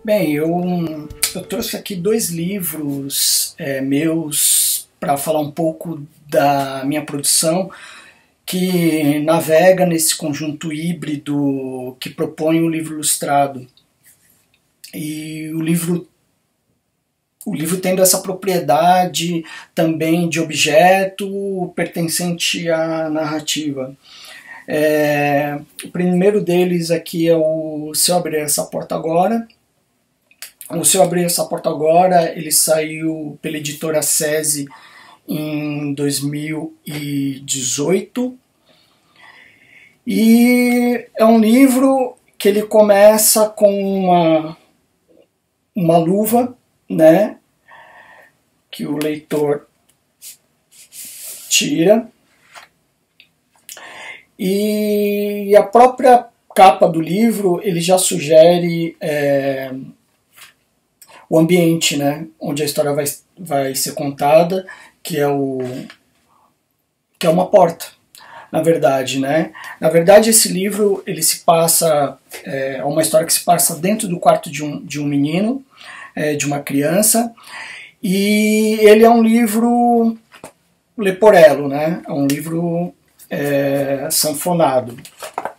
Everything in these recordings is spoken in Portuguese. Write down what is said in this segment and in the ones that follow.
Bem, eu trouxe aqui dois livros meus para falar um pouco da minha produção, que navega nesse conjunto híbrido que propõe o livro ilustrado. E o livro tendo essa propriedade também de objeto pertencente à narrativa. O primeiro deles aqui é o Se Eu Abrir Essa Porta Agora. O Se Eu Abrir Essa Porta Agora, ele saiu pela editora SESI em 2018. E é um livro que ele começa com uma luva, né, que o leitor tira. E a própria capa do livro, ele já sugere o ambiente, né, onde a história vai ser contada, que é uma porta, na verdade, né? Na verdade, esse livro, ele se passa, é uma história que se passa dentro do quarto de um menino, de uma criança, e ele é um livro leporello, né? É um livro sanfonado.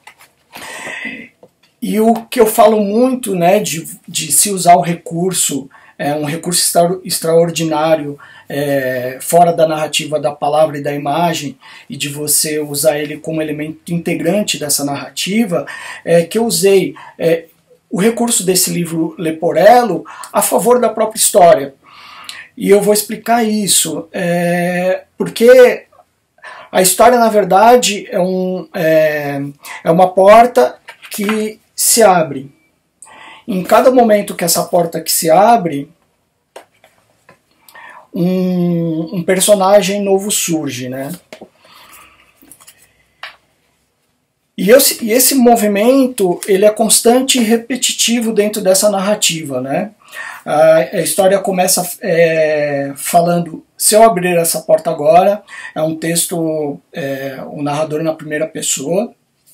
E o que eu falo muito, né, de se usar o recurso, um recurso extraordinário, fora da narrativa da palavra e da imagem, e de você usar ele como elemento integrante dessa narrativa, que eu usei o recurso desse livro leporello a favor da própria história. E eu vou explicar isso, porque a história, na verdade, é uma porta que se abre. Em cada momento que essa porta que se abre, um personagem novo surge, né? E esse movimento, ele é constante e repetitivo dentro dessa narrativa, né? A história começa falando: se eu abrir essa porta agora, é um texto, o narrador na primeira pessoa.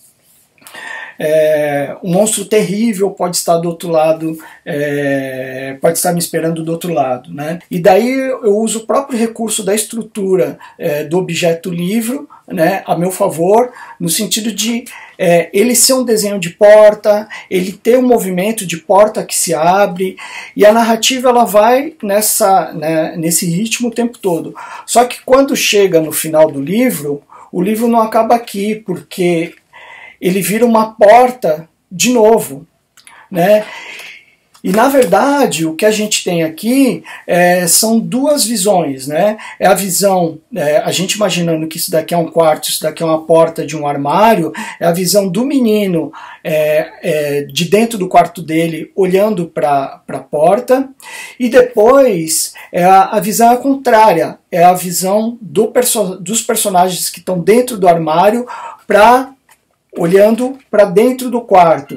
Um monstro terrível pode estar do outro lado, pode estar me esperando do outro lado, né? E daí eu uso o próprio recurso da estrutura do objeto livro, né, a meu favor, no sentido de ele ser um desenho de porta, ele ter um movimento de porta que se abre, e a narrativa ela vai nesse ritmo o tempo todo. Só que quando chega no final do livro, o livro não acaba aqui, porque ele vira uma porta de novo, né? E na verdade o que a gente tem aqui são duas visões, né? É a visão, a gente imaginando que isso daqui é um quarto, isso daqui é uma porta de um armário, é a visão do menino de dentro do quarto dele olhando para a porta, e depois a visão contrária, é a visão dos personagens que estão dentro do armário olhando para dentro do quarto.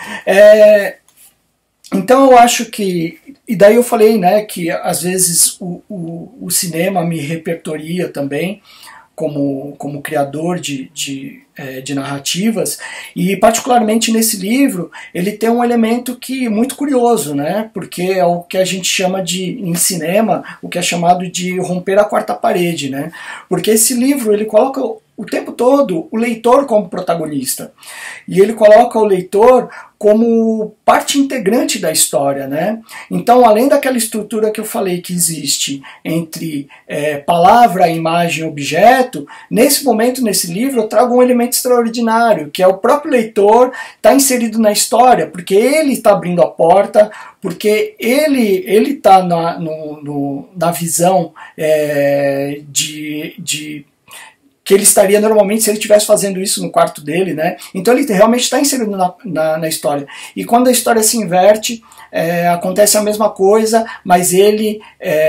Então eu acho que, e daí eu falei, né, que às vezes o cinema me repertoria também como criador de narrativas, e particularmente nesse livro ele tem um elemento muito curioso, né, porque é o que a gente chama em cinema, o que é chamado de romper a quarta parede, né, porque esse livro ele coloca o tempo todo o leitor como protagonista, e ele coloca o leitor como parte integrante da história, né? Então, além daquela estrutura que eu falei que existe entre palavra, imagem e objeto, nesse momento, nesse livro, eu trago um elemento extraordinário, que é o próprio leitor está inserido na história, porque ele está abrindo a porta, porque ele está na visão que ele estaria normalmente se ele estivesse fazendo isso no quarto dele, né? Então ele realmente está inserido na história. E quando a história se inverte, acontece a mesma coisa, mas ele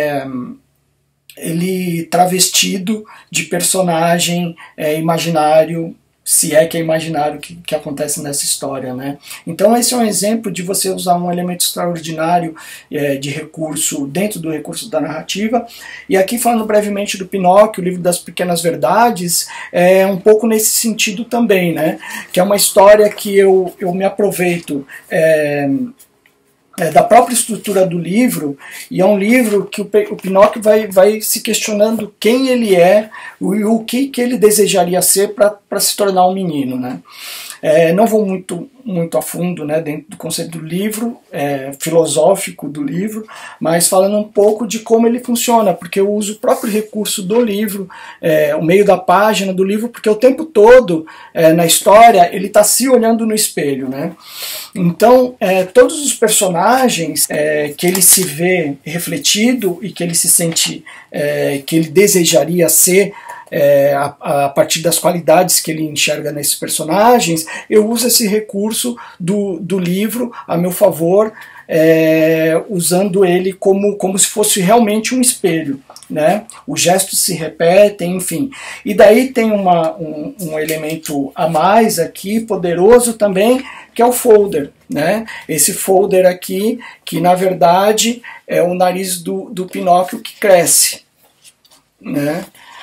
travestido de personagem imaginário, se é que é imaginário que acontece nessa história, né? Então esse é um exemplo de você usar um elemento extraordinário de recurso dentro do recurso da narrativa. E aqui, falando brevemente do Pinóquio, o livro das Pequenas Verdades, é um pouco nesse sentido também, né? Que é uma história que eu me aproveito da própria estrutura do livro, e é um livro que o Pinóquio vai se questionando quem ele é e o que ele desejaria ser para se tornar um menino, né? Não vou muito a fundo, né, dentro do conceito do livro, filosófico do livro, mas falando um pouco de como ele funciona, porque eu uso o próprio recurso do livro, o meio da página do livro, porque o tempo todo na história ele está se olhando no espelho, né? Então todos os personagens que ele se vê refletido e que ele se sente, que ele desejaria ser, a partir das qualidades que ele enxerga nesses personagens, eu uso esse recurso do livro a meu favor, usando ele como se fosse realmente um espelho, né? Os gestos se repetem, enfim. E daí tem um elemento a mais aqui, poderoso também, que é o folder, né? Esse folder aqui, que na verdade é o nariz do Pinóquio que cresce, né?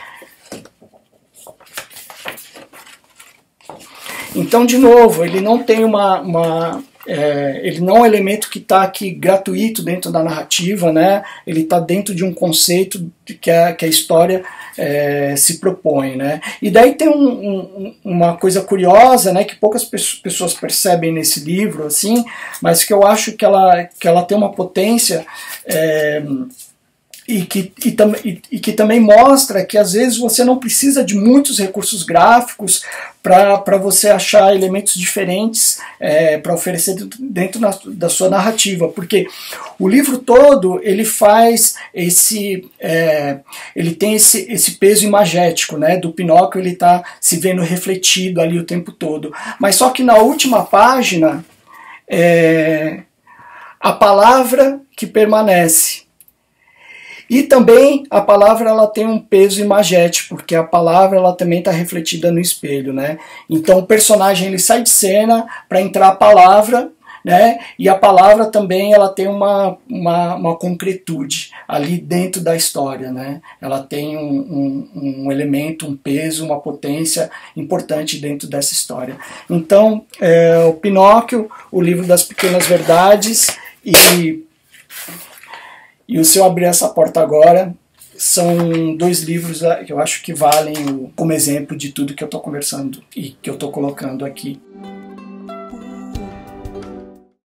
Então, de novo, ele não tem ele não é um elemento que está aqui gratuito dentro da narrativa, né? Ele está dentro de um conceito que a história se propõe, né? E daí tem uma coisa curiosa, né, que poucas pessoas percebem nesse livro, assim, mas que eu acho que ela tem uma potência, e que também mostra que às vezes você não precisa de muitos recursos gráficos para você achar elementos diferentes para oferecer dentro da sua narrativa, porque o livro todo ele faz ele tem esse peso imagético, né, do Pinóquio, ele está se vendo refletido ali o tempo todo, mas só que na última página a palavra que permanece. E também a palavra ela tem um peso imagético, porque a palavra ela também está refletida no espelho, né? Então o personagem ele sai de cena para entrar a palavra, né? E a palavra também ela tem uma concretude ali dentro da história, né? Ela tem um elemento, um peso, uma potência importante dentro dessa história. Então o Pinóquio, o livro das pequenas verdades e o Se Eu Abrir Essa Porta Agora são dois livros que eu acho que valem como exemplo de tudo que eu estou conversando e que eu estou colocando aqui.